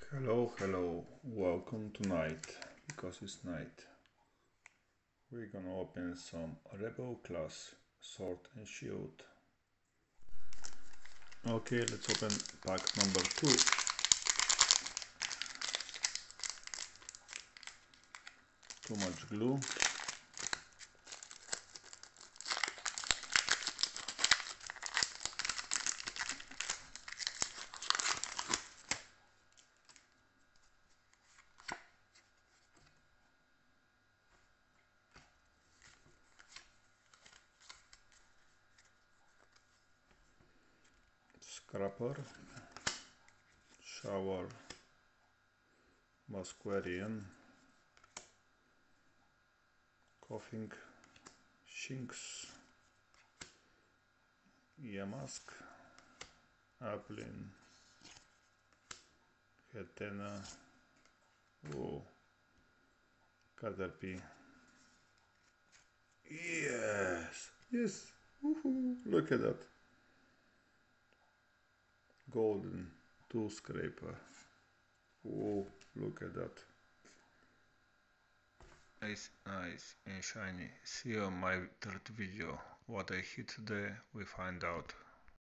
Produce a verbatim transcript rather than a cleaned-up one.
Hello, hello, welcome tonight, because it's night. We're gonna open some Rebel class Sword and Shield. Okay, let's open pack number two. Too much glue. Scrapper, Shower, Musquarian, Coughing, Shinx, Yamask, Applin, Hetena, oh, Caterpie. Yes, yes, woohoo, look at that. Golden tool scraper. Oh, look at that. Nice, nice and shiny. See you on my third video. What I hit today, we find out.